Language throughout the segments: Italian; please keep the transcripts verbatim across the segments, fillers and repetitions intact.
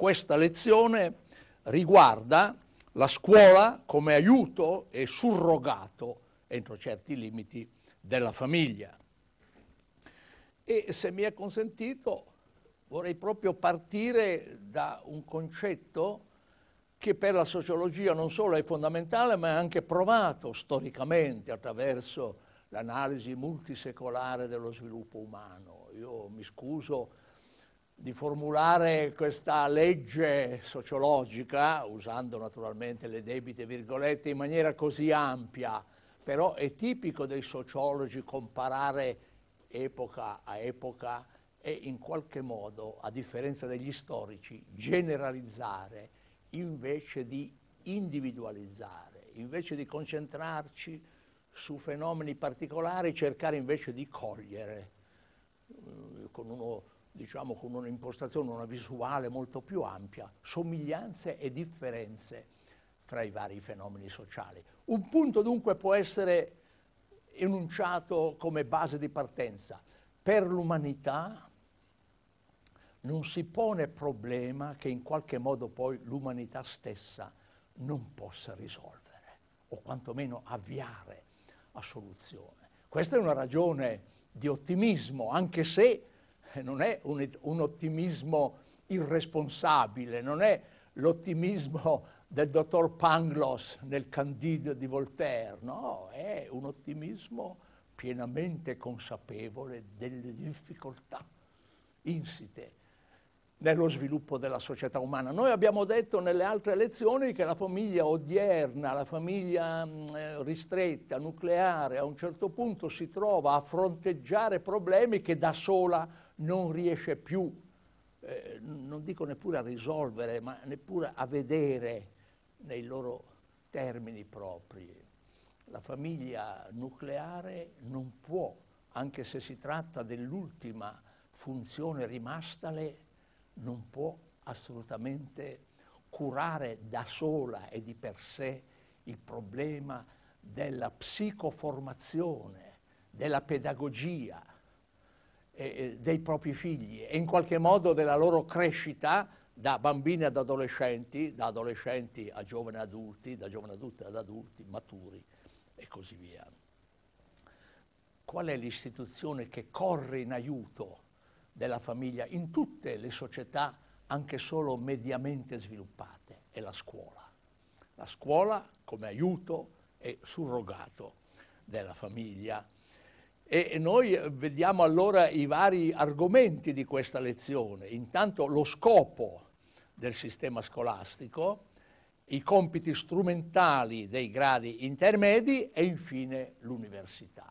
questa lezione riguarda la scuola come aiuto e surrogato, entro certi limiti, della famiglia. E se mi è consentito, vorrei proprio partire da un concetto che per la sociologia non solo è fondamentale, ma è anche provato storicamente attraverso l'analisi multisecolare dello sviluppo umano. Io mi scuso di formulare questa legge sociologica, usando naturalmente le debite virgolette, in maniera così ampia, però è tipico dei sociologi comparare epoca a epoca e in qualche modo, a differenza degli storici, generalizzare invece di individualizzare, invece di concentrarci su fenomeni particolari, cercare invece di cogliere eh, con uno, diciamo, con un'impostazione, una visuale molto più ampia, somiglianze e differenze fra i vari fenomeni sociali. Un punto dunque può essere enunciato come base di partenza. Per l'umanità non si pone problema che in qualche modo poi l'umanità stessa non possa risolvere, o quantomeno avviare a soluzione. Questa è una ragione di ottimismo, anche se non è un, un ottimismo irresponsabile, non è l'ottimismo del dottor Pangloss nel Candide di Voltaire, no, è un ottimismo pienamente consapevole delle difficoltà insite nello sviluppo della società umana. Noi abbiamo detto nelle altre lezioni che la famiglia odierna, la famiglia mh, ristretta, nucleare, a un certo punto si trova a fronteggiare problemi che da sola non riesce più, eh, non dico neppure a risolvere, ma neppure a vedere nei loro termini propri. La famiglia nucleare non può, anche se si tratta dell'ultima funzione rimastale, non può assolutamente curare da sola e di per sé il problema della psicoformazione, della pedagogia eh, dei propri figli e in qualche modo della loro crescita da bambini ad adolescenti, da adolescenti a giovani adulti, da giovani adulti ad adulti maturi e così via. Qual è l'istituzione che corre in aiuto della famiglia in tutte le società, anche solo mediamente sviluppate? È la scuola. La scuola come aiuto e surrogato della famiglia. E noi vediamo allora i vari argomenti di questa lezione. Intanto lo scopo del sistema scolastico, i compiti strumentali dei gradi intermedi e infine l'università.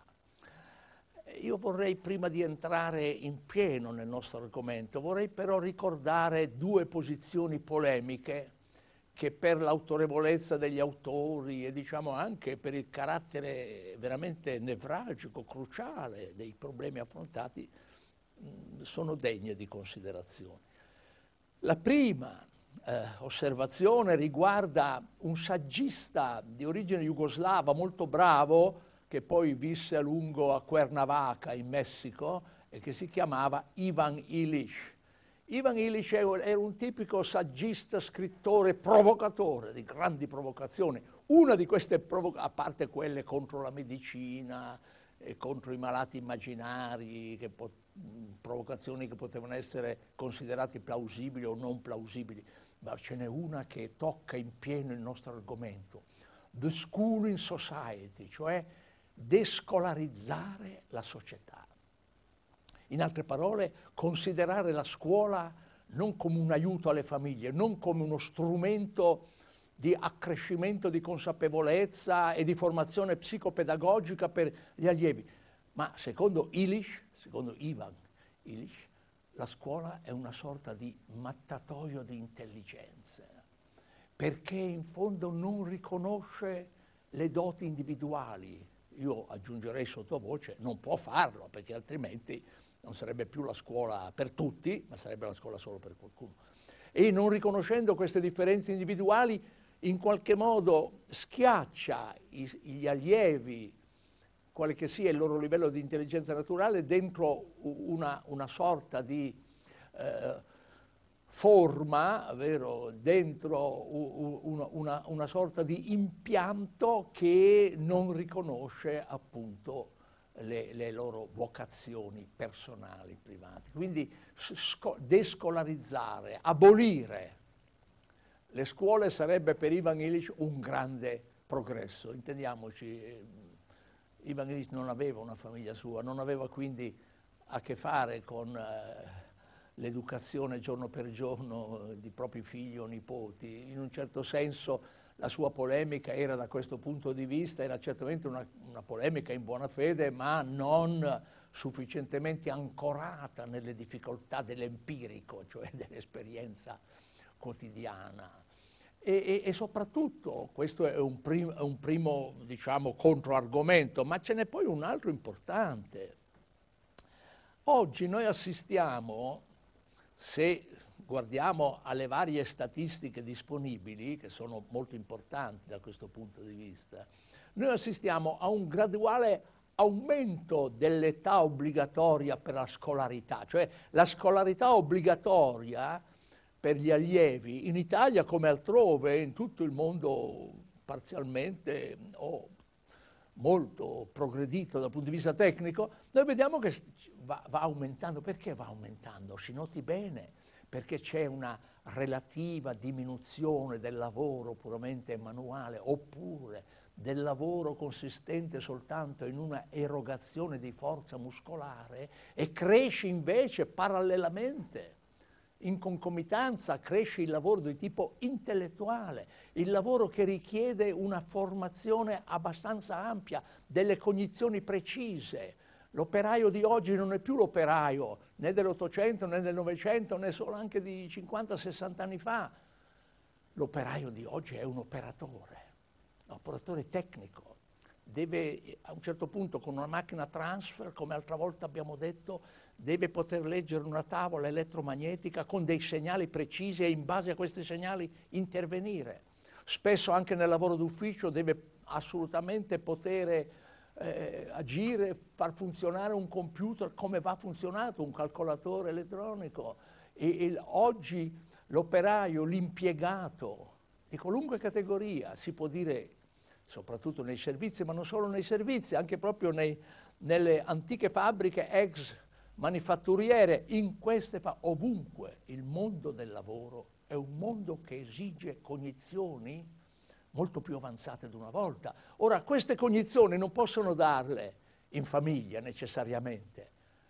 Io vorrei, prima di entrare in pieno nel nostro argomento, vorrei però ricordare due posizioni polemiche che per l'autorevolezza degli autori e diciamo anche per il carattere veramente nevralgico, cruciale dei problemi affrontati, sono degne di considerazione. La prima eh, osservazione riguarda un saggista di origine jugoslava molto bravo, che poi visse a lungo a Cuernavaca in Messico e che si chiamava Ivan Illich. Ivan Illich era un tipico saggista, scrittore, provocatore, di grandi provocazioni. Una di queste provocazioni, a parte quelle contro la medicina, e contro i malati immaginari, che provocazioni che potevano essere considerate plausibili o non plausibili, ma ce n'è una che tocca in pieno il nostro argomento. The School in Society, cioè descolarizzare la società. In altre parole, considerare la scuola non come un aiuto alle famiglie, non come uno strumento di accrescimento di consapevolezza e di formazione psicopedagogica per gli allievi, ma secondo Illich, secondo Ivan Illich, la scuola è una sorta di mattatoio di intelligenze, perché in fondo non riconosce le doti individuali. Io aggiungerei sottovoce, non può farlo, perché altrimenti non sarebbe più la scuola per tutti, ma sarebbe la scuola solo per qualcuno. E non riconoscendo queste differenze individuali, in qualche modo schiaccia i, gli allievi, quale che sia il loro livello di intelligenza naturale, dentro una, una sorta di eh, forma, vero, dentro una, una, una sorta di impianto che non riconosce appunto le, le loro vocazioni personali, private. Quindi descolarizzare, abolire le scuole sarebbe per Ivan Illich un grande progresso. Intendiamoci, Ivan Illich non aveva una famiglia sua, non aveva quindi a che fare con eh, l'educazione giorno per giorno di propri figli o nipoti. In un certo senso la sua polemica era da questo punto di vista, era certamente una, una polemica in buona fede, ma non sufficientemente ancorata nelle difficoltà dell'empirico, cioè dell'esperienza quotidiana. E, e, e soprattutto, questo è un, prim, è un primo, diciamo, controargomento, ma ce n'è poi un altro importante. Oggi noi assistiamo, se guardiamo alle varie statistiche disponibili, che sono molto importanti da questo punto di vista, noi assistiamo a un graduale aumento dell'età obbligatoria per la scolarità, cioè la scolarità obbligatoria per gli allievi in Italia come altrove, in tutto il mondo parzialmente o molto progredito dal punto di vista tecnico, noi vediamo che va, va aumentando. Perché va aumentando? Si noti bene, perché c'è una relativa diminuzione del lavoro puramente manuale, oppure del lavoro consistente soltanto in una erogazione di forza muscolare, e cresce invece parallelamente, in concomitanza, cresce il lavoro di tipo intellettuale, il lavoro che richiede una formazione abbastanza ampia, delle cognizioni precise. L'operaio di oggi non è più l'operaio né dell'Ottocento né del Novecento né solo anche di cinquanta sessanta anni fa. L'operaio di oggi è un operatore, un operatore tecnico. Deve a un certo punto, con una macchina transfer, come altra volta abbiamo detto, deve poter leggere una tavola elettromagnetica con dei segnali precisi e in base a questi segnali intervenire. Spesso anche nel lavoro d'ufficio deve assolutamente poter eh, agire, far funzionare un computer come va funzionato, un calcolatore elettronico. E, e oggi l'operaio, l'impiegato di qualunque categoria, si può dire, soprattutto nei servizi, ma non solo nei servizi, anche proprio nei, nelle antiche fabbriche ex manifatturiere, in queste fa ovunque il mondo del lavoro è un mondo che esige cognizioni molto più avanzate di una volta. Ora, queste cognizioni non possono darle in famiglia necessariamente,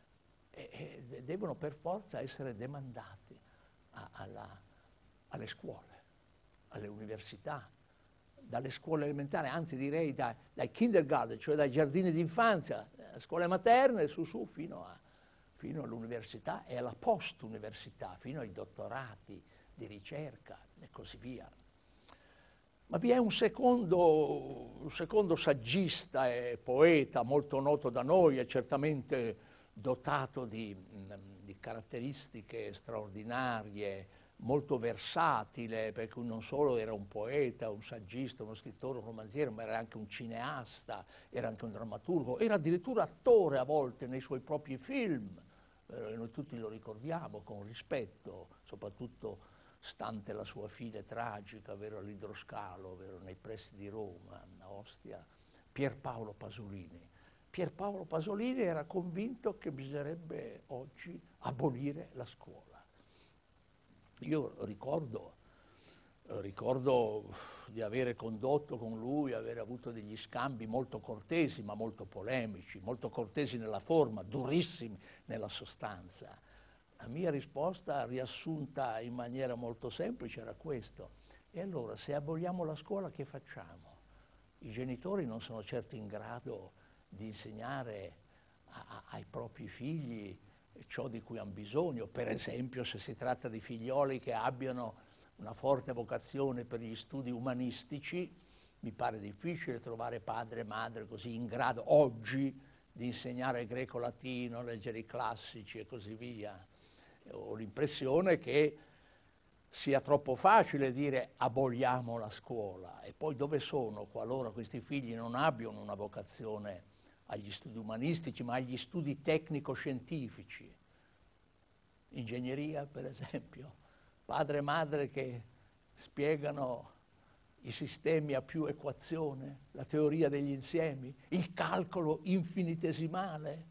e, e devono per forza essere demandate a, alla, alle scuole, alle università, dalle scuole elementari, anzi direi dai, dai kindergarten, cioè dai giardini d'infanzia, scuole materne, su su fino a fino all'università e alla post-università, fino ai dottorati di ricerca e così via. Ma vi è un secondo, un secondo saggista e poeta molto noto da noi e certamente dotato di, di caratteristiche straordinarie, molto versatile, perché non solo era un poeta, un saggista, uno scrittore, un romanziere, ma era anche un cineasta, era anche un drammaturgo, era addirittura attore a volte nei suoi propri film. Eh, noi tutti lo ricordiamo con rispetto, soprattutto stante la sua fine tragica, vero, all'idroscalo, vero, nei pressi di Roma, a Ostia, Pierpaolo Pasolini. Pierpaolo Pasolini era convinto che bisognerebbe oggi abolire la scuola. Io ricordo, ricordo di avere condotto con lui, avere avuto degli scambi molto cortesi, ma molto polemici, molto cortesi nella forma, durissimi nella sostanza. La mia risposta, riassunta in maniera molto semplice, era questo. E allora, se aboliamo la scuola, che facciamo? I genitori non sono certo in grado di insegnare a, a, ai propri figli ciò di cui hanno bisogno. Per esempio, se si tratta di figlioli che abbiano una forte vocazione per gli studi umanistici, mi pare difficile trovare padre e madre così in grado oggi di insegnare greco-latino, leggere i classici e così via. Ho l'impressione che sia troppo facile dire aboliamo la scuola, e poi dove sono qualora questi figli non abbiano una vocazione agli studi umanistici, ma agli studi tecnico-scientifici, ingegneria per esempio, padre e madre che spiegano i sistemi a più equazione, la teoria degli insiemi, il calcolo infinitesimale.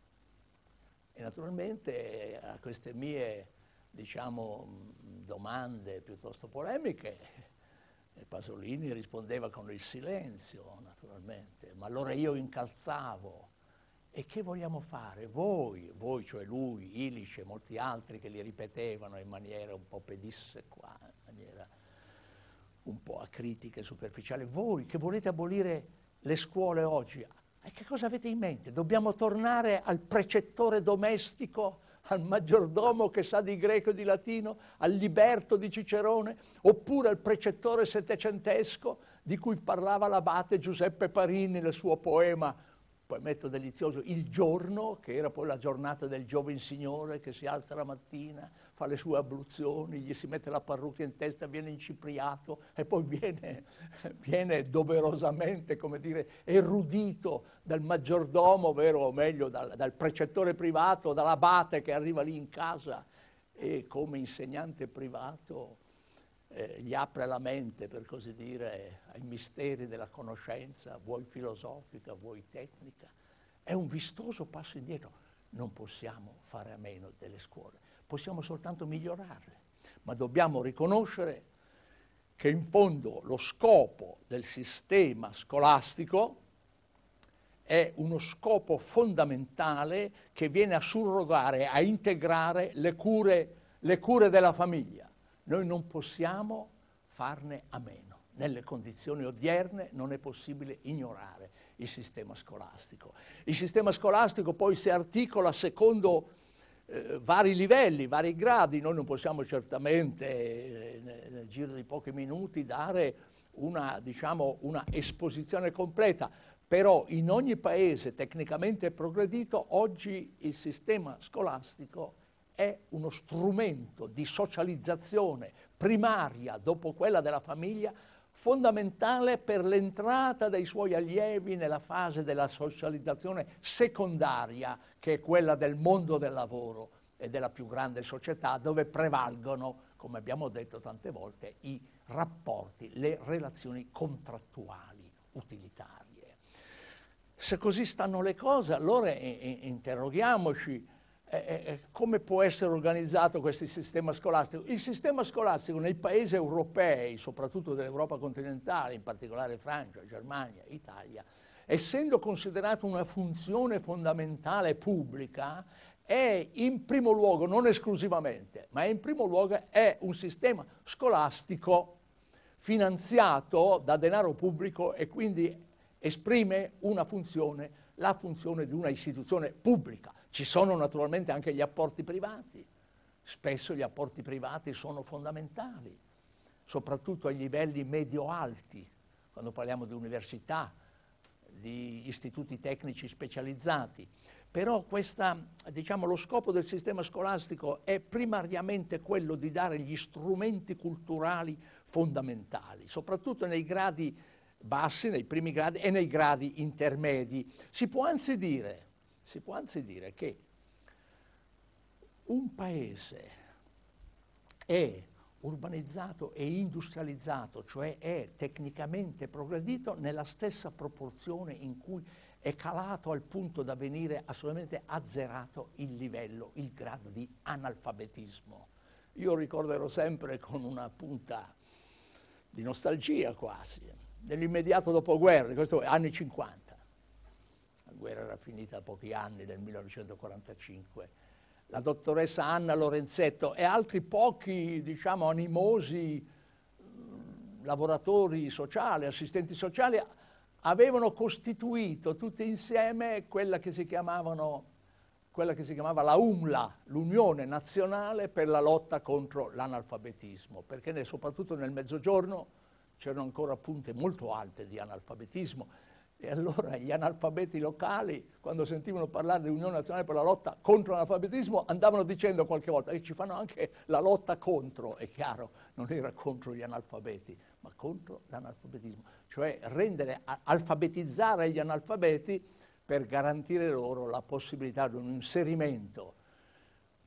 E naturalmente a queste mie, diciamo, domande piuttosto polemiche, Pasolini rispondeva con il silenzio, naturalmente, ma allora io incalzavo. E che vogliamo fare? Voi, voi cioè lui, Illich e molti altri che li ripetevano in maniera un po' pedissequa, in maniera un po' acritica e superficiale, voi che volete abolire le scuole oggi, e che cosa avete in mente? Dobbiamo tornare al precettore domestico, al maggiordomo che sa di greco e di latino, al liberto di Cicerone, oppure al precettore settecentesco di cui parlava l'abate Giuseppe Parini nel suo poema, poemetto delizioso, Il giorno, che era poi la giornata del giovin signore che si alza la mattina, fa le sue abluzioni, gli si mette la parrucca in testa, viene incipriato e poi viene, viene doverosamente, come dire, erudito dal maggiordomo, ovvero o meglio dal, dal precettore privato, dall'abate che arriva lì in casa e come insegnante privato Eh, gli apre la mente, per così dire, ai misteri della conoscenza, vuoi filosofica, vuoi tecnica. È un vistoso passo indietro. Non possiamo fare a meno delle scuole, possiamo soltanto migliorarle, ma dobbiamo riconoscere che in fondo lo scopo del sistema scolastico è uno scopo fondamentale che viene a surrogare, a integrare le cure, le cure della famiglia. Noi non possiamo farne a meno. Nelle condizioni odierne non è possibile ignorare il sistema scolastico. Il sistema scolastico poi si articola secondo eh, vari livelli, vari gradi. Noi non possiamo certamente eh, nel, nel giro di pochi minuti dare una, diciamo, una esposizione completa, però in ogni paese tecnicamente progredito oggi il sistema scolastico è uno strumento di socializzazione primaria dopo quella della famiglia, fondamentale per l'entrata dei suoi allievi nella fase della socializzazione secondaria, che è quella del mondo del lavoro e della più grande società, dove prevalgono, come abbiamo detto tante volte, i rapporti, le relazioni contrattuali, utilitarie. Se così stanno le cose, allora interroghiamoci Eh, come può essere organizzato questo sistema scolastico? Il sistema scolastico nei paesi europei, soprattutto dell'Europa continentale, in particolare Francia, Germania, Italia, essendo considerato una funzione fondamentale pubblica, è in primo luogo, non esclusivamente, ma in primo luogo è un sistema scolastico finanziato da denaro pubblico e quindi esprime una funzione, la funzione di una istituzione pubblica. Ci sono naturalmente anche gli apporti privati, spesso gli apporti privati sono fondamentali, soprattutto ai livelli medio-alti, quando parliamo di università, di istituti tecnici specializzati. Però questa, diciamo, lo scopo del sistema scolastico è primariamente quello di dare gli strumenti culturali fondamentali, soprattutto nei gradi bassi, nei primi gradi e nei gradi intermedi. Si può anzi dire Si può anzi dire che un paese è urbanizzato e industrializzato, cioè è tecnicamente progredito nella stessa proporzione in cui è calato al punto da venire assolutamente azzerato il livello, il grado di analfabetismo. Io ricorderò sempre con una punta di nostalgia quasi, nell'immediato dopoguerra, questo è anni cinquanta. La guerra era finita da pochi anni, nel millenovecentoquarantacinque. La dottoressa Anna Lorenzetto e altri pochi, diciamo, animosi mh, lavoratori sociali, assistenti sociali, avevano costituito tutti insieme quella che si chiamavano, quella che si chiamava la U M L A, l'Unione Nazionale per la lotta contro l'analfabetismo, perché ne, soprattutto nel Mezzogiorno c'erano ancora punte molto alte di analfabetismo. E allora gli analfabeti locali, quando sentivano parlare di Unione Nazionale per la lotta contro l'analfabetismo, andavano dicendo qualche volta che ci fanno anche la lotta contro, è chiaro, non era contro gli analfabeti, ma contro l'analfabetismo, cioè rendere, alfabetizzare gli analfabeti per garantire loro la possibilità di un inserimento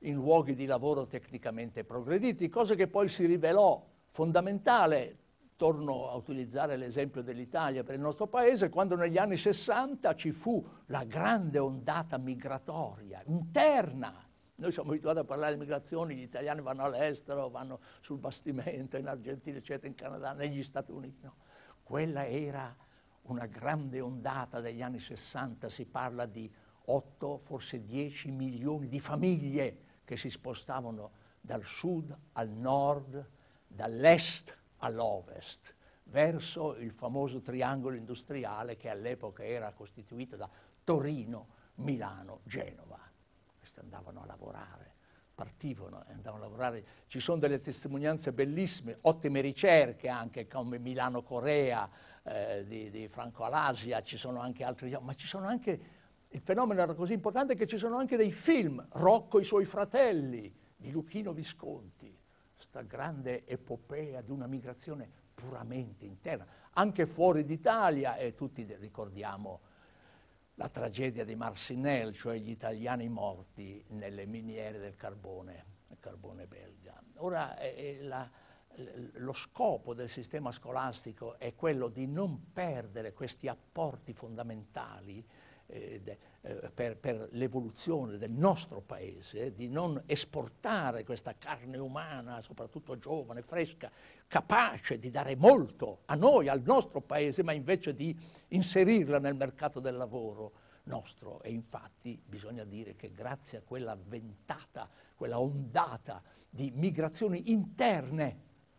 in luoghi di lavoro tecnicamente progrediti, cosa che poi si rivelò fondamentale. Torno a utilizzare l'esempio dell'Italia per il nostro paese, quando negli anni sessanta ci fu la grande ondata migratoria interna. Noi siamo abituati a parlare di migrazioni, gli italiani vanno all'estero, vanno sul bastimento, in Argentina, eccetera, in Canada, negli Stati Uniti. No. Quella era una grande ondata degli anni sessanta, si parla di otto, forse dieci milioni di famiglie che si spostavano dal sud al nord, dall'est all'ovest, verso il famoso triangolo industriale che all'epoca era costituito da Torino, Milano, Genova. Questi andavano a lavorare, partivano e andavano a lavorare. Ci sono delle testimonianze bellissime, ottime ricerche anche, come Milano-Corea eh, di, di Franco Alasia, ci sono anche altri, ma ci sono anche, il fenomeno era così importante che ci sono anche dei film, Rocco e i suoi fratelli, di Luchino Visconti, questa grande epopea di una migrazione puramente interna, anche fuori d'Italia, e tutti ricordiamo la tragedia di Marcinelle, cioè gli italiani morti nelle miniere del carbone, del carbone belga. Ora, eh, la, lo scopo del sistema scolastico è quello di non perdere questi apporti fondamentali eh, de, eh, per, per l'evoluzione del nostro paese, di non esportare questa carne umana, soprattutto giovane, fresca, capace di dare molto a noi, al nostro paese, ma invece di inserirla nel mercato del lavoro nostro. E infatti bisogna dire che grazie a quella ventata, quella ondata di migrazioni interne,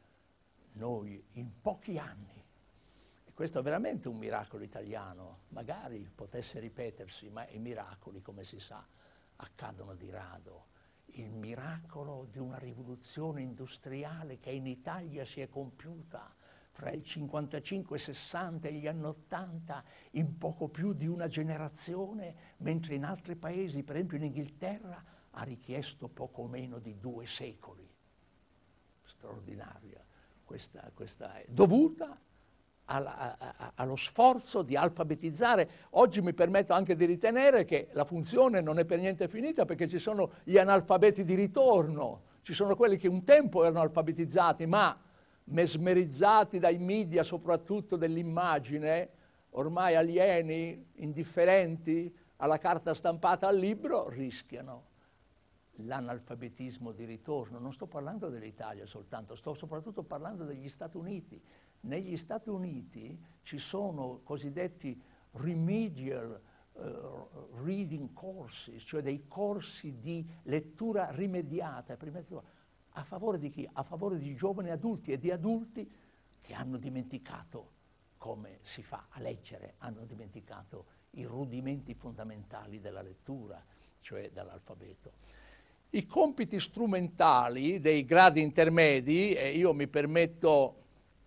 noi in pochi anni, e questo è veramente un miracolo italiano, magari potesse ripetersi, ma i miracoli, come si sa, accadono di rado. Il miracolo di una rivoluzione industriale che in Italia si è compiuta fra il cinquantacinque sessanta e gli anni ottanta in poco più di una generazione, mentre in altri paesi, per esempio in Inghilterra, ha richiesto poco meno di due secoli. Straordinaria. Questa, questa è dovuta alla, a, allo sforzo di alfabetizzare. Oggi mi permetto anche di ritenere che la funzione non è per niente finita, perché ci sono gli analfabeti di ritorno, ci sono quelli che un tempo erano alfabetizzati, ma mesmerizzati dai media, soprattutto dell'immagine, ormai alieni, indifferenti alla carta stampata, al libro, rischiano l'analfabetismo di ritorno. Non sto parlando dell'Italia soltanto, sto soprattutto parlando degli Stati Uniti. Negli Stati Uniti ci sono cosiddetti remedial uh, reading courses, cioè dei corsi di lettura rimediata, a favore di chi? A favore di giovani adulti e di adulti che hanno dimenticato come si fa a leggere, hanno dimenticato i rudimenti fondamentali della lettura, cioè dell'alfabeto. I compiti strumentali dei gradi intermedi, e io mi permetto,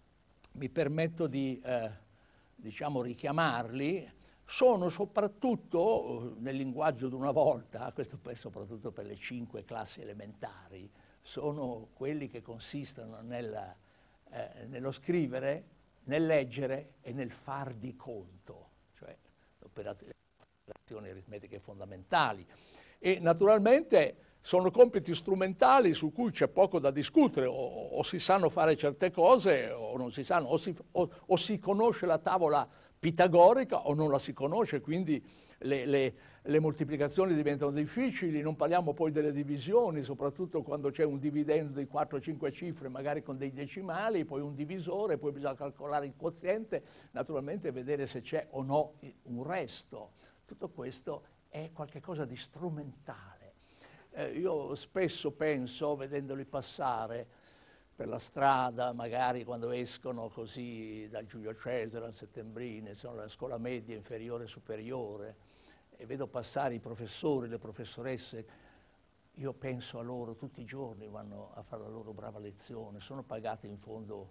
mi permetto di eh, diciamo, richiamarli, sono soprattutto, nel linguaggio di una volta, questo per, soprattutto per le cinque classi elementari, sono quelli che consistono nel, eh, nello scrivere, nel leggere e nel far di conto, cioè le operazioni aritmetiche fondamentali. E naturalmente sono compiti strumentali su cui c'è poco da discutere, o, o si sanno fare certe cose o non si sanno, o si, o, o si conosce la tavola pitagorica o non la si conosce, quindi le, le, le moltiplicazioni diventano difficili, non parliamo poi delle divisioni, soprattutto quando c'è un dividendo di quattro cinque cifre, magari con dei decimali, poi un divisore, poi bisogna calcolare il quoziente, naturalmente vedere se c'è o no un resto. Tutto questo è qualcosa di strumentale. Eh, io spesso penso, vedendoli passare per la strada, magari quando escono così dal Giulio Cesare, al Settembrino, sono alla scuola media, inferiore, superiore, e vedo passare i professori, le professoresse, io penso a loro tutti i giorni, vanno a fare la loro brava lezione, sono pagati in fondo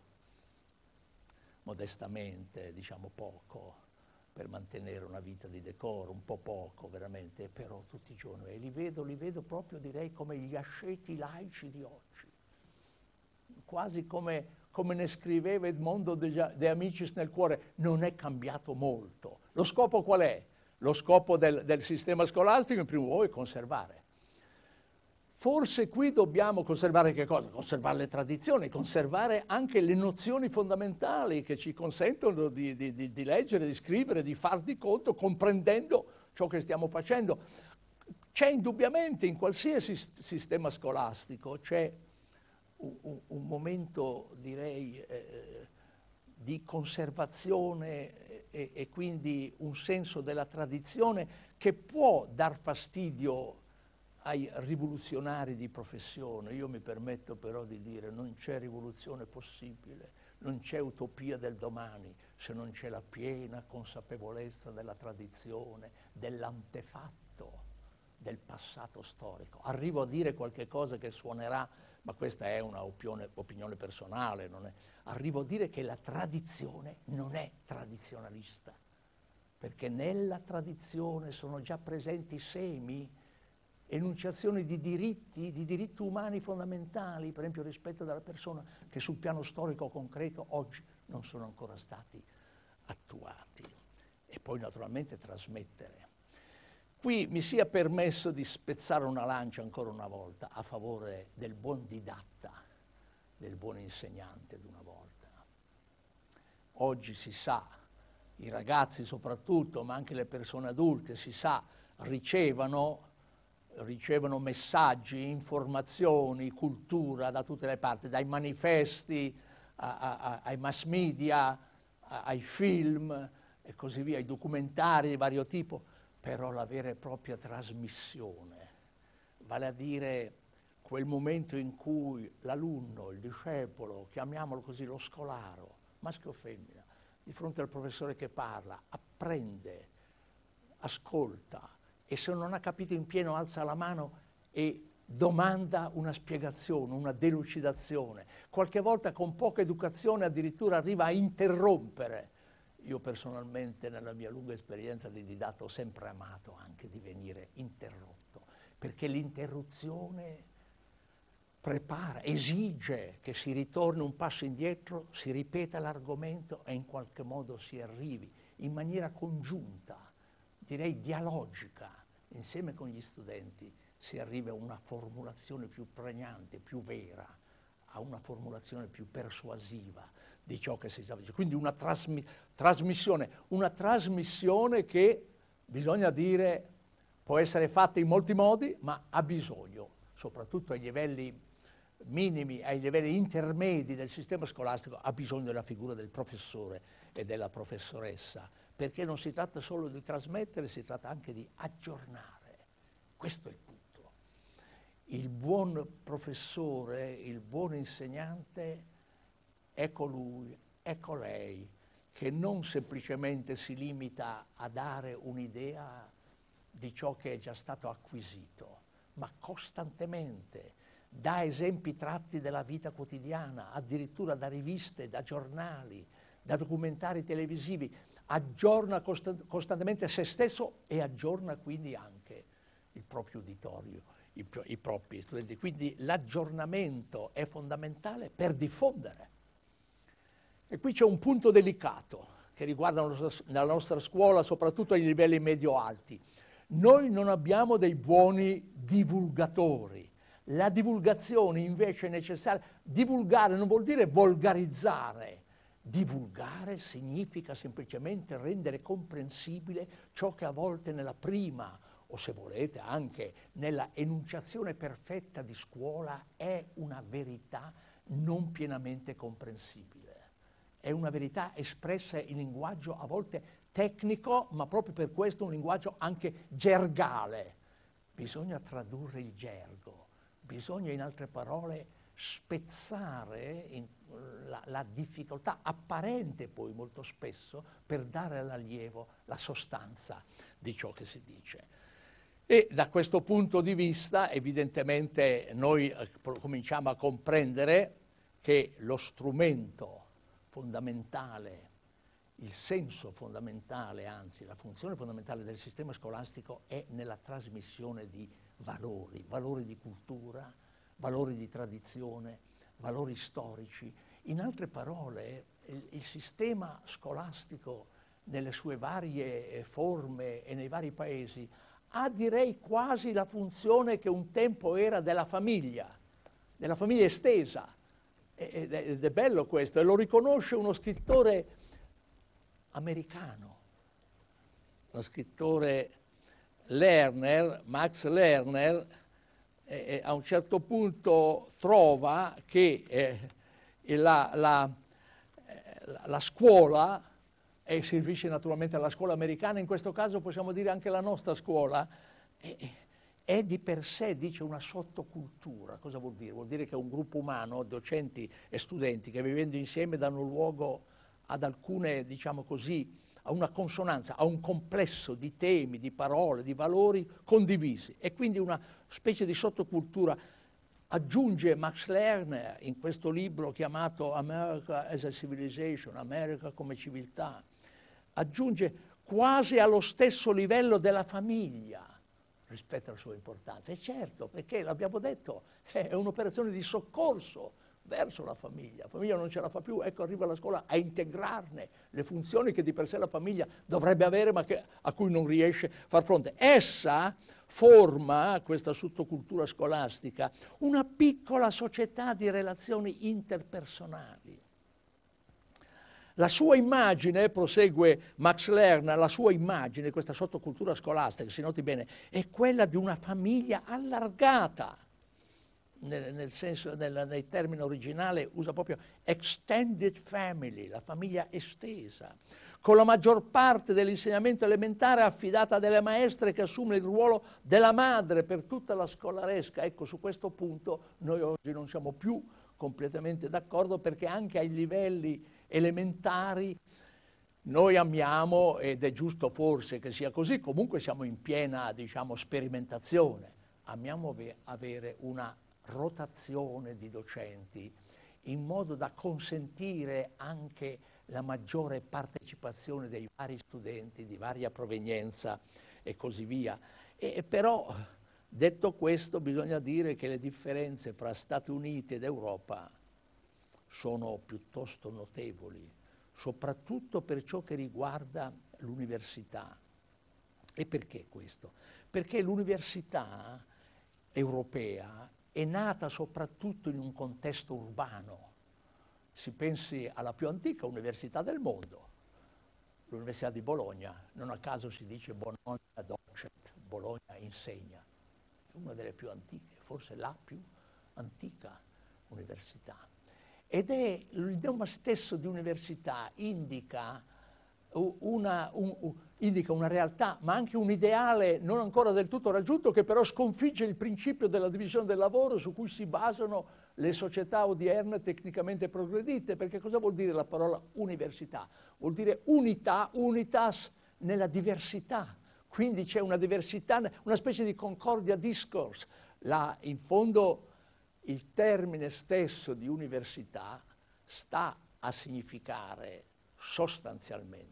modestamente, diciamo poco, per mantenere una vita di decoro, un po' poco veramente, però tutti i giorni. E li vedo, li vedo proprio, direi, come gli asceti laici di oggi. Quasi come, come ne scriveva Edmondo De, De Amicis nel Cuore, non è cambiato molto. Lo scopo qual è? Lo scopo del, del sistema scolastico, in primo luogo, è conservare. Forse qui dobbiamo conservare che cosa? Conservare le tradizioni, conservare anche le nozioni fondamentali che ci consentono di, di, di, di leggere, di scrivere, di far di conto, comprendendo ciò che stiamo facendo. C'è indubbiamente in qualsiasi sistema scolastico, c'è un, un, un momento, direi, eh, di conservazione e, e quindi un senso della tradizione che può dar fastidio ai rivoluzionari di professione. Io mi permetto però di dire non c'è rivoluzione possibile, non c'è utopia del domani se non c'è la piena consapevolezza della tradizione, dell'antefatto, del passato storico. Arrivo a dire qualche cosa che suonerà, ma questa è una opinione, opinione personale, non è. Arrivo a dire che la tradizione non è tradizionalista, perché nella tradizione sono già presenti semi, enunciazioni di diritti, di diritti umani fondamentali, per esempio il rispetto della persona, che sul piano storico concreto oggi non sono ancora stati attuati. E poi naturalmente trasmettere. Qui mi sia permesso di spezzare una lancia ancora una volta a favore del buon didatta, del buon insegnante di una volta. Oggi si sa, i ragazzi soprattutto, ma anche le persone adulte, si sa, ricevono ricevono messaggi, informazioni, cultura da tutte le parti, dai manifesti a, a, ai mass media, a, ai film e così via, ai documentari di vario tipo, però la vera e propria trasmissione, vale a dire quel momento in cui l'alunno, il discepolo, chiamiamolo così, lo scolaro, maschio o femmina, di fronte al professore che parla, apprende, ascolta, e se non ha capito in pieno alza la mano e domanda una spiegazione, una delucidazione. Qualche volta con poca educazione addirittura arriva a interrompere. Io personalmente nella mia lunga esperienza di didatto ho sempre amato anche di venire interrotto, perché l'interruzione prepara, esige che si ritorni un passo indietro, si ripeta l'argomento e in qualche modo si arrivi in maniera congiunta, direi dialogica, insieme con gli studenti si arriva a una formulazione più pregnante, più vera, a una formulazione più persuasiva di ciò che si sta dicendo. Quindi una trasmi trasmissione, una trasmissione che, bisogna dire, può essere fatta in molti modi, ma ha bisogno, soprattutto ai livelli minimi, ai livelli intermedi del sistema scolastico, ha bisogno della figura del professore e della professoressa, perché non si tratta solo di trasmettere, si tratta anche di aggiornare. Questo è il punto. Il buon professore, il buon insegnante è colui, è colei che non semplicemente si limita a dare un'idea di ciò che è già stato acquisito, ma costantemente dà esempi tratti dalla vita quotidiana, addirittura da riviste, da giornali, da documentari televisivi, aggiorna costa- costantemente se stesso e aggiorna quindi anche il proprio uditorio, i, i propri studenti. Quindi l'aggiornamento è fondamentale per diffondere. E qui c'è un punto delicato che riguarda la nostra, la nostra scuola, soprattutto ai livelli medio-alti. Noi non abbiamo dei buoni divulgatori. La divulgazione invece è necessaria. Divulgare non vuol dire volgarizzare. Divulgare significa semplicemente rendere comprensibile ciò che a volte nella prima, o se volete anche nella enunciazione perfetta di scuola, è una verità non pienamente comprensibile. È una verità espressa in linguaggio a volte tecnico, ma proprio per questo un linguaggio anche gergale. Bisogna tradurre il gergo, bisogna in altre parole spezzare in la, la difficoltà apparente poi molto spesso per dare all'allievo la sostanza di ciò che si dice. E da questo punto di vista evidentemente noi eh, cominciamo a comprendere che lo strumento fondamentale, il senso fondamentale, anzi la funzione fondamentale del sistema scolastico è nella trasmissione di valori, valori di cultura, valori di tradizione, valori storici. In altre parole, il, il sistema scolastico nelle sue varie forme e nei vari paesi ha direi quasi la funzione che un tempo era della famiglia, della famiglia estesa. Ed è, ed è bello questo, e lo riconosce uno scrittore americano, lo scrittore Lerner, Max Lerner, eh, a un certo punto trova che eh, la, la, la scuola, e si riferisce naturalmente alla scuola americana, in questo caso possiamo dire anche la nostra scuola, è, è di per sé, dice, una sottocultura. Cosa vuol dire? Vuol dire che è un gruppo umano, docenti e studenti, che vivendo insieme danno luogo ad alcune, diciamo così, a una consonanza, a un complesso di temi, di parole, di valori condivisi, e quindi una specie di sottocultura. Aggiunge Max Lerner in questo libro chiamato America as a Civilization, America come civiltà, aggiunge quasi allo stesso livello della famiglia rispetto alla sua importanza. E certo, perché l'abbiamo detto, è un'operazione di soccorso verso la famiglia. La famiglia non ce la fa più, ecco arriva la scuola a integrarne le funzioni che di per sé la famiglia dovrebbe avere ma che, a cui non riesce a far fronte. Essa forma, questa sottocultura scolastica, una piccola società di relazioni interpersonali. La sua immagine, prosegue Max Lerner, la sua immagine, questa sottocultura scolastica, si noti bene, è quella di una famiglia allargata. Nel, nel senso, nel, nei termini originali usa proprio extended family, la famiglia estesa, con la maggior parte dell'insegnamento elementare affidata a delle maestre che assume il ruolo della madre per tutta la scolaresca. Ecco, su questo punto noi oggi non siamo più completamente d'accordo, perché anche ai livelli elementari noi amiamo, ed è giusto forse che sia così, comunque siamo in piena, diciamo, sperimentazione, amiamo avere una rotazione di docenti in modo da consentire anche la maggiore partecipazione dei vari studenti di varia provenienza e così via. E però, detto questo, bisogna dire che le differenze fra Stati Uniti ed Europa sono piuttosto notevoli, soprattutto per ciò che riguarda l'università. E perché questo? Perché l'università europea è nata soprattutto in un contesto urbano. Si pensi alla più antica università del mondo, l'Università di Bologna. Non a caso si dice Bologna docet, Bologna insegna. È una delle più antiche, forse la più antica università. Ed è il nome stesso di università indica una, un, un, indica una realtà, ma anche un ideale non ancora del tutto raggiunto, che però sconfigge il principio della divisione del lavoro su cui si basano le società odierne tecnicamente progredite. Perché cosa vuol dire la parola università? Vuol dire unità, unitas nella diversità. Quindi c'è una diversità, una specie di concordia discourse. La, in fondo il termine stesso di università sta a significare sostanzialmente,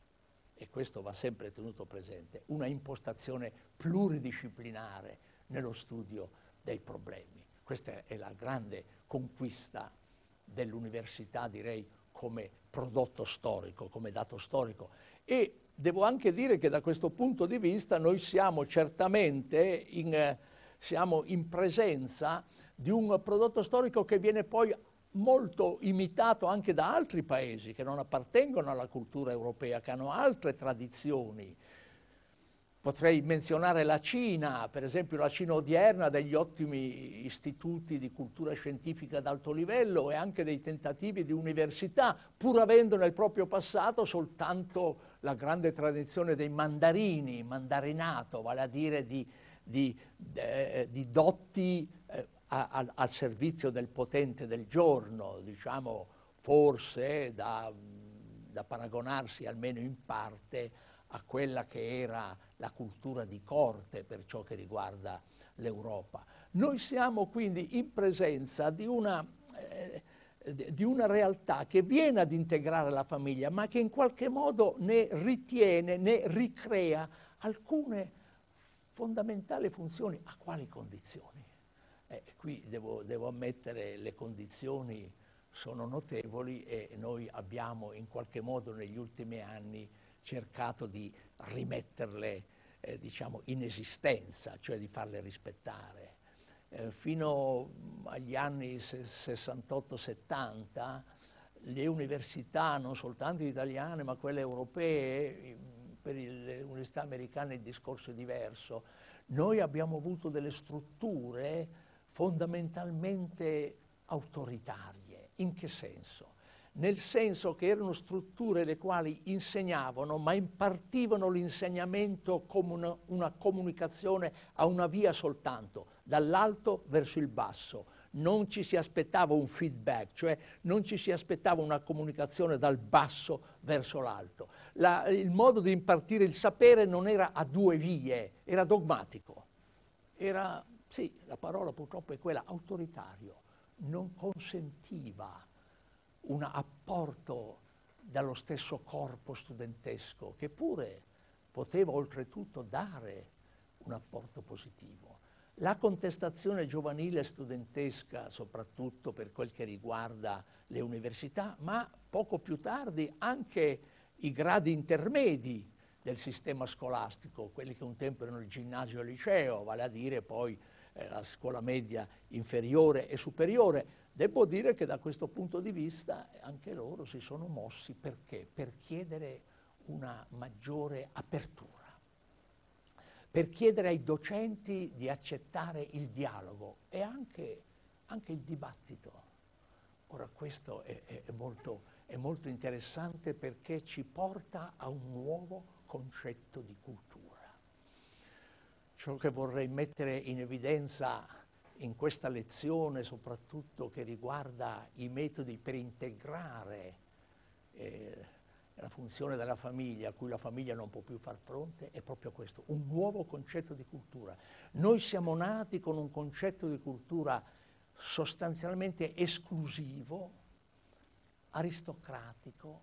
e questo va sempre tenuto presente, una impostazione pluridisciplinare nello studio dei problemi. Questa è la grande conquista dell'università, direi, come prodotto storico, come dato storico. E devo anche dire che da questo punto di vista noi siamo certamente in, eh, siamo in presenza di un prodotto storico che viene poi molto imitato anche da altri paesi che non appartengono alla cultura europea, che hanno altre tradizioni. Potrei menzionare la Cina, per esempio la Cina odierna, degli ottimi istituti di cultura scientifica ad alto livello e anche dei tentativi di università, pur avendo nel proprio passato soltanto la grande tradizione dei mandarini, mandarinato, vale a dire di, di, eh, di dotti eh, a, a, al servizio del potente del giorno, diciamo forse da, da paragonarsi almeno in parte a quella che era la cultura di corte per ciò che riguarda l'Europa. Noi siamo quindi in presenza di una, eh, di una realtà che viene ad integrare la famiglia, ma che in qualche modo ne ritiene, ne ricrea alcune fondamentali funzioni. A quali condizioni? Eh, qui devo, devo ammettere le condizioni sono notevoli e noi abbiamo in qualche modo negli ultimi anni cercato di rimetterle eh, diciamo, in esistenza, cioè di farle rispettare. Eh, fino agli anni sessantotto settanta le università, non soltanto italiane ma quelle europee, per le università americane il discorso è diverso, noi abbiamo avuto delle strutture fondamentalmente autoritarie. In che senso? Nel senso che erano strutture le quali insegnavano, ma impartivano l'insegnamento come una, una comunicazione a una via soltanto, dall'alto verso il basso. Non ci si aspettava un feedback, cioè non ci si aspettava una comunicazione dal basso verso l'alto. La, il modo di impartire il sapere non era a due vie, era dogmatico. Era, sì, la parola purtroppo è quella, autoritario. Non consentiva un apporto dallo stesso corpo studentesco, che pure poteva oltretutto dare un apporto positivo. La contestazione giovanile studentesca, soprattutto per quel che riguarda le università, ma poco più tardi anche i gradi intermedi del sistema scolastico, quelli che un tempo erano il ginnasio e il liceo, vale a dire poi eh, la scuola media inferiore e superiore. Devo dire che da questo punto di vista anche loro si sono mossi perché? Per chiedere una maggiore apertura, per chiedere ai docenti di accettare il dialogo e anche, anche il dibattito. Ora questo è, è, è, molto, è molto interessante perché ci porta a un nuovo concetto di cultura. Ciò che vorrei mettere in evidenza in questa lezione, soprattutto che riguarda i metodi per integrare eh, la funzione della famiglia, a cui la famiglia non può più far fronte, è proprio questo, un nuovo concetto di cultura. Noi siamo nati con un concetto di cultura sostanzialmente esclusivo, aristocratico,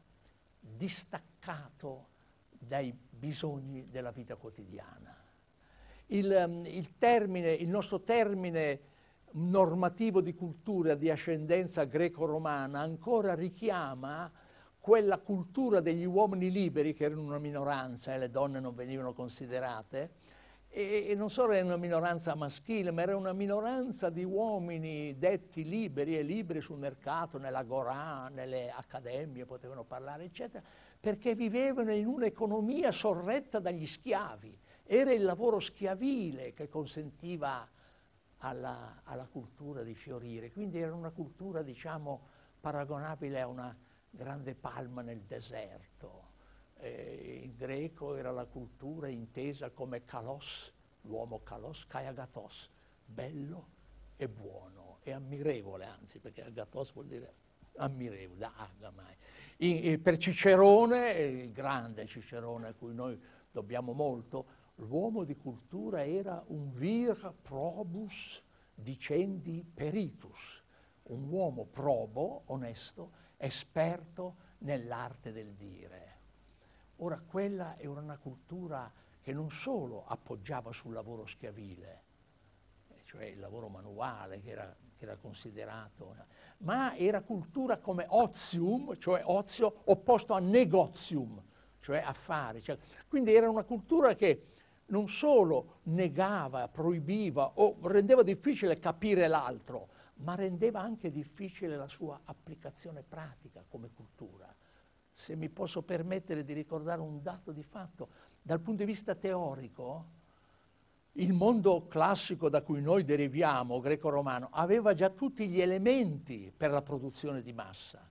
distaccato dai bisogni della vita quotidiana. Il, il, termine, il nostro termine normativo di cultura di ascendenza greco-romana ancora richiama quella cultura degli uomini liberi, che erano una minoranza e le donne non venivano considerate, e, e non solo era una minoranza maschile, ma era una minoranza di uomini detti liberi e liberi sul mercato, nell'agorà, nelle accademie, potevano parlare, eccetera, perché vivevano in un'economia sorretta dagli schiavi. Era il lavoro schiavile che consentiva alla, alla cultura di fiorire, quindi era una cultura, diciamo, paragonabile a una grande palma nel deserto. Eh, in greco era la cultura intesa come kalos, l'uomo kalos, kai agathos, bello e buono, e ammirevole anzi, perché agathos vuol dire ammirevole, da agamai. In, in, per Cicerone, il grande Cicerone a cui noi dobbiamo molto, l'uomo di cultura era un vir probus dicendi peritus, un uomo probo, onesto, esperto nell'arte del dire. Ora, quella era una cultura che non solo appoggiava sul lavoro schiavile, cioè il lavoro manuale che era, che era considerato, ma era cultura come ozium, cioè ozio opposto a negozium, cioè affari. Cioè, quindi era una cultura che non solo negava, proibiva o rendeva difficile capire l'altro, ma rendeva anche difficile la sua applicazione pratica come cultura. Se mi posso permettere di ricordare un dato di fatto, dal punto di vista teorico, il mondo classico da cui noi deriviamo, greco-romano, aveva già tutti gli elementi per la produzione di massa,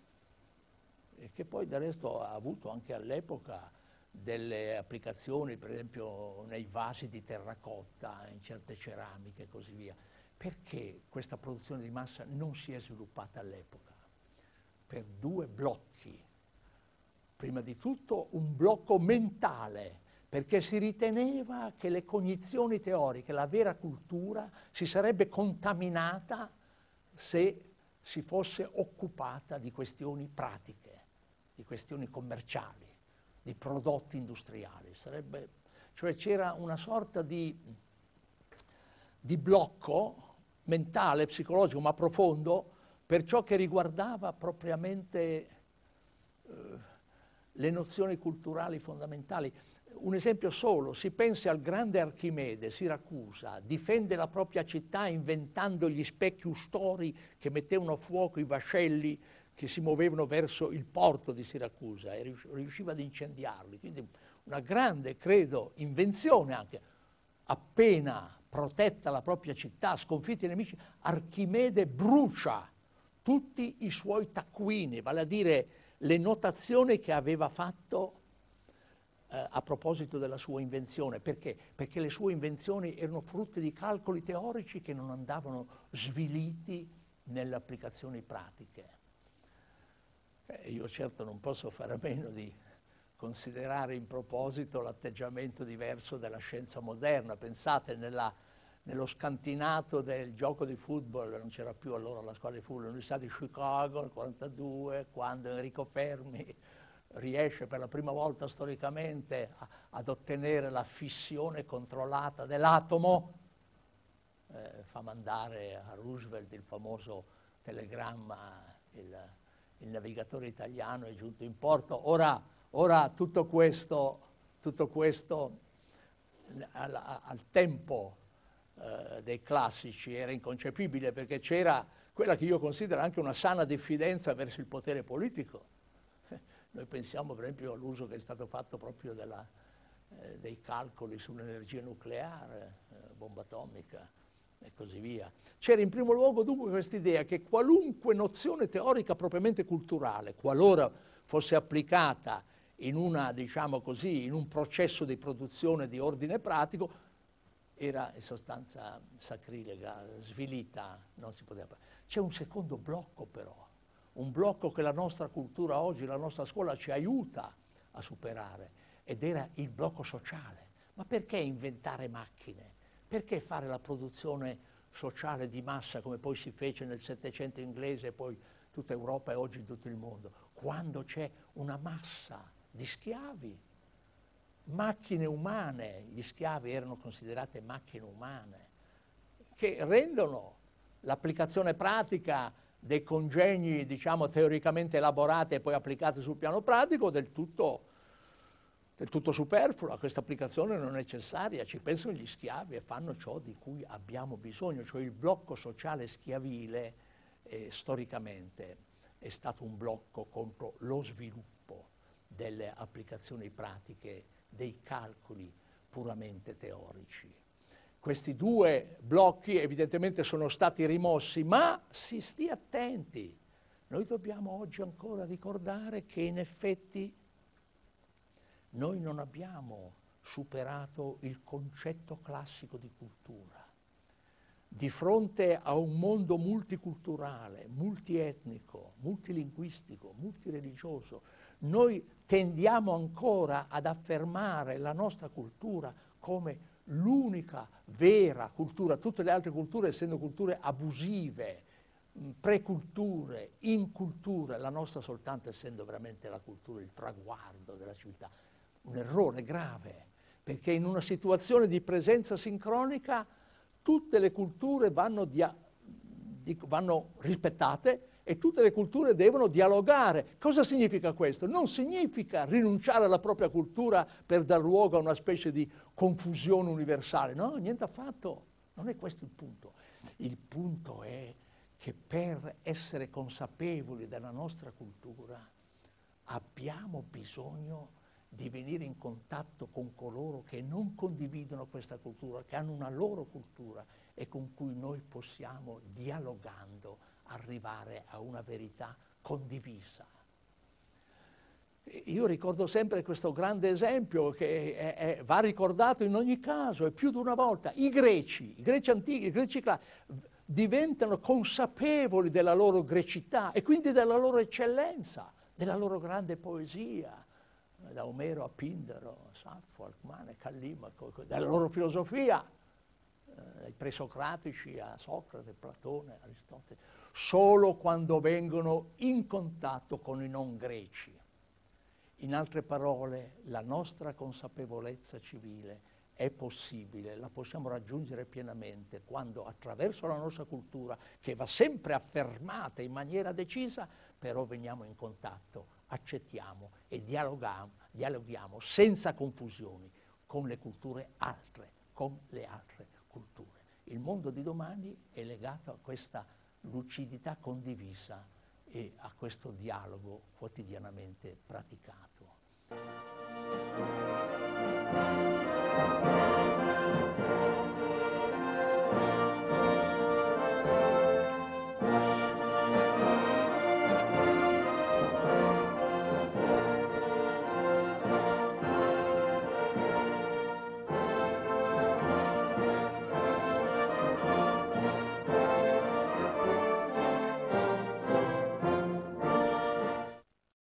e che poi del resto ha avuto anche all'epoca delle applicazioni, per esempio nei vasi di terracotta, in certe ceramiche e così via. Perché questa produzione di massa non si è sviluppata all'epoca? Per due blocchi. Prima di tutto un blocco mentale, perché si riteneva che le cognizioni teoriche, la vera cultura, si sarebbe contaminata se si fosse occupata di questioni pratiche, di questioni commerciali, di prodotti industriali. Sarebbe, cioè c'era una sorta di, di blocco mentale, psicologico, ma profondo, per ciò che riguardava propriamente eh, le nozioni culturali fondamentali. un esempio solo, si pensi al grande Archimede, Siracusa, difende la propria città inventando gli specchi ustori che mettevano a fuoco i vascelli che si muovevano verso il porto di Siracusa e riusciva ad incendiarli. Quindi una grande, credo, invenzione anche. Appena protetta la propria città, sconfitti i nemici, Archimede brucia tutti i suoi taccuini, vale a dire le notazioni che aveva fatto eh, a proposito della sua invenzione. Perché? Perché le sue invenzioni erano frutti di calcoli teorici che non andavano sviliti nelle applicazioni pratiche. Eh, io certo non posso fare a meno di considerare in proposito l'atteggiamento diverso della scienza moderna. Pensate, nella, nello scantinato del gioco di football, non c'era più allora la squadra di football, l'Università di Chicago nel quarantadue, quando Enrico Fermi riesce per la prima volta storicamente a, ad ottenere la fissione controllata dell'atomo, eh, fa mandare a Roosevelt il famoso telegramma, il, il navigatore italiano è giunto in porto. Ora, ora tutto questo, tutto questo al, al tempo eh, dei classici era inconcepibile, perché c'era quella che io considero anche una sana diffidenza verso il potere politico. Noi pensiamo per esempio all'uso che è stato fatto proprio della, eh, dei calcoli sull'energia nucleare, eh, bomba atomica e così via. C'era in primo luogo dunque questa idea che qualunque nozione teorica propriamente culturale, qualora fosse applicata in una, diciamo così, in un processo di produzione di ordine pratico, era in sostanza sacrilega, svilita, non si poteva fare. C'è un secondo blocco però, un blocco che la nostra cultura oggi, la nostra scuola ci aiuta a superare, ed era il blocco sociale. Ma perché inventare macchine? Perché fare la produzione sociale di massa come poi si fece nel Settecento inglese e poi tutta Europa e oggi tutto il mondo? Quando c'è una massa di schiavi, macchine umane, gli schiavi erano considerate macchine umane, che rendono l'applicazione pratica dei congegni, diciamo, teoricamente elaborati e poi applicati sul piano pratico del tutto, del tutto superflua. Questa applicazione non è necessaria, ci pensano gli schiavi e fanno ciò di cui abbiamo bisogno, cioè il blocco sociale schiavile eh, storicamente è stato un blocco contro lo sviluppo delle applicazioni pratiche, dei calcoli puramente teorici. Questi due blocchi evidentemente sono stati rimossi, ma si stia attenti. Noi dobbiamo oggi ancora ricordare che in effetti noi non abbiamo superato il concetto classico di cultura. Di fronte a un mondo multiculturale, multietnico, multilinguistico, multireligioso, noi tendiamo ancora ad affermare la nostra cultura come l'unica vera cultura, tutte le altre culture essendo culture abusive, preculture, inculture, la nostra soltanto essendo veramente la cultura, il traguardo della civiltà. Un errore grave, perché in una situazione di presenza sincronica tutte le culture vanno, dia, di, vanno rispettate e tutte le culture devono dialogare. Cosa significa questo? Non significa rinunciare alla propria cultura per dar luogo a una specie di confusione universale. No, niente affatto. Non è questo il punto. Il punto è che per essere consapevoli della nostra cultura abbiamo bisogno di venire in contatto con coloro che non condividono questa cultura, che hanno una loro cultura e con cui noi possiamo, dialogando, arrivare a una verità condivisa. Io ricordo sempre questo grande esempio che è, è, va ricordato in ogni caso, e più di una volta. I greci, i greci antichi, i greci classici, diventano consapevoli della loro grecità e quindi della loro eccellenza, della loro grande poesia, da Omero a Pindaro, Saffo, Alcmane, Callimaco, della loro filosofia, eh, dai presocratici a Socrate, Platone, Aristotele, solo quando vengono in contatto con i non greci. In altre parole, la nostra consapevolezza civile è possibile, la possiamo raggiungere pienamente quando attraverso la nostra cultura, che va sempre affermata in maniera decisa, però veniamo in contatto accettiamo e dialoghiamo, dialoghiamo senza confusioni con le culture altre, con le altre culture. Il mondo di domani è legato a questa lucidità condivisa e a questo dialogo quotidianamente praticato.